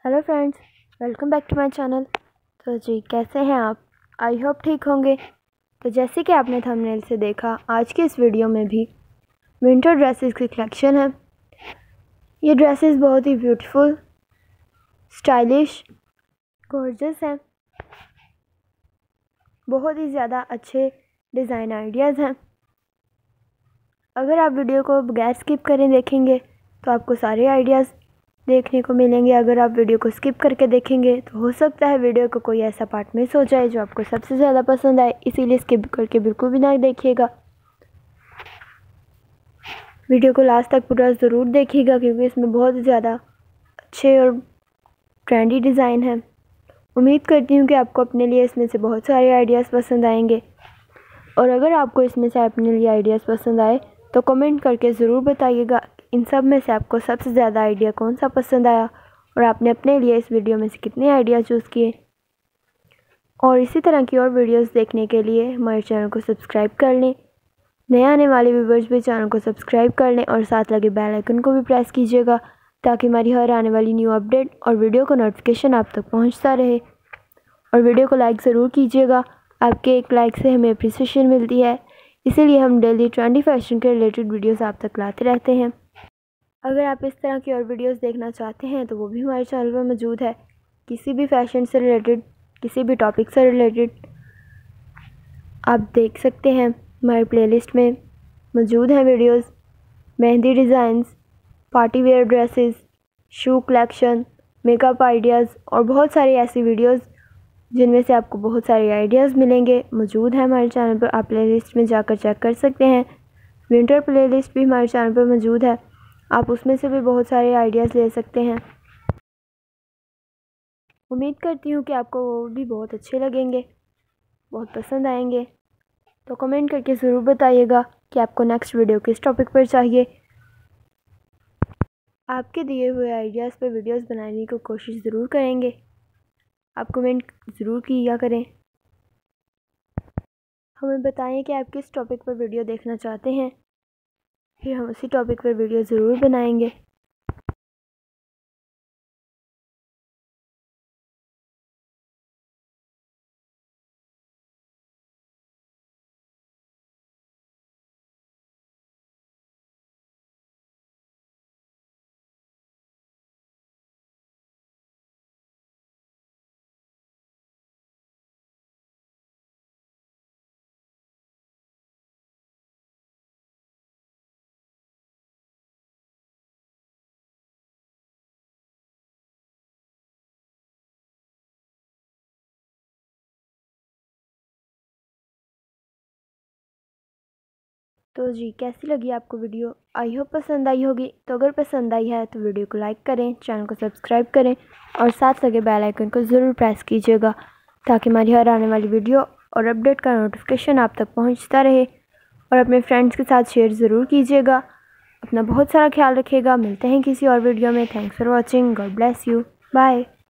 Hello friends, welcome back to my channel. तो जी कैसे हैं आप? आई होप ठीक होंगे। तो जैसे कि आपने थंबनेल से देखा, आज की इस वीडियो में भी विंटर ड्रेसेस की कलेक्शन है। ये ड्रेसेस बहुत ही ब्यूटीफुल, स्टाइलिश, गॉर्जियस हैं। बहुत ही ज़्यादा अच्छे डिज़ाइन आइडियाज़ हैं। अगर आप वीडियो को बगैर स्किप करें देखेंगे तो आपको सारे आइडियाज़ देखने को मिलेंगे। अगर आप वीडियो को स्किप करके देखेंगे तो हो सकता है वीडियो का कोई ऐसा पार्ट मिस हो जाए जो आपको सबसे ज़्यादा पसंद आए, इसीलिए स्किप करके बिल्कुल भी ना देखिएगा। वीडियो को लास्ट तक पूरा ज़रूर देखिएगा क्योंकि इसमें बहुत ज़्यादा अच्छे और ट्रेंडी डिज़ाइन हैं। उम्मीद करती हूँ कि आपको अपने लिए इसमें से बहुत सारे आइडियाज़ पसंद आएंगे। और अगर आपको इसमें से अपने लिए आइडियाज़ पसंद आए तो कमेंट करके ज़रूर बताइएगा इन सब में से आपको सबसे ज़्यादा आइडिया कौन सा पसंद आया और आपने अपने लिए इस वीडियो में से कितने आइडिया चूज़ किए। और इसी तरह की और वीडियोस देखने के लिए हमारे चैनल को सब्सक्राइब कर लें। नए आने वाले व्यूवर्स भी चैनल को सब्सक्राइब कर लें और साथ लगे बेल आइकन को भी प्रेस कीजिएगा ताकि हमारी हर आने वाली न्यू अपडेट और वीडियो का नोटिफिकेशन आप तक पहुँचता रहे। और वीडियो को लाइक ज़रूर कीजिएगा, आपके एक लाइक से हमें अप्रिसिएशन मिलती है, इसीलिए हम डेली ट्रेंडी फैशन के रिलेटेड वीडियोस आप तक लाते रहते हैं। अगर आप इस तरह की और वीडियोस देखना चाहते हैं तो वो भी हमारे चैनल पर मौजूद है। किसी भी फैशन से रिलेटेड, किसी भी टॉपिक से रिलेटेड आप देख सकते हैं। हमारे प्लेलिस्ट में मौजूद हैं videos, mehndi designs, party wear dresses, shoe collection, makeup ideas और बहुत सारी ऐसी वीडियोस जिनमें से आपको बहुत सारे आइडियाज़ मिलेंगे मौजूद है हमारे चैनल पर। आप प्लेलिस्ट में जाकर चेक कर सकते हैं। विंटर प्लेलिस्ट भी हमारे चैनल पर मौजूद है, आप उसमें से भी बहुत सारे आइडियाज़ ले सकते हैं। उम्मीद करती हूँ कि आपको वो भी बहुत अच्छे लगेंगे, बहुत पसंद आएंगे। तो कमेंट करके ज़रूर बताइएगा कि आपको नेक्स्ट वीडियो किस टॉपिक पर चाहिए। आपके दिए हुए आइडियाज़ पर वीडियोस बनाने की कोशिश ज़रूर करेंगे। आप कमेंट ज़रूर किया करें, हमें बताएं कि आप किस टॉपिक पर वीडियो देखना चाहते हैं, फिर हम उसी टॉपिक पर वीडियो ज़रूर बनाएंगे। तो जी कैसी लगी आपको वीडियो? आई होप पसंद आई होगी। तो अगर पसंद आई है तो वीडियो को लाइक करें, चैनल को सब्सक्राइब करें और साथ लगे बेल आइकन को ज़रूर प्रेस कीजिएगा ताकि हमारी हर आने वाली वीडियो और अपडेट का नोटिफिकेशन आप तक पहुंचता रहे। और अपने फ्रेंड्स के साथ शेयर ज़रूर कीजिएगा। अपना बहुत सारा ख्याल रखिएगा। मिलते हैं किसी और वीडियो में। Thanks for watching. God bless you. Bye.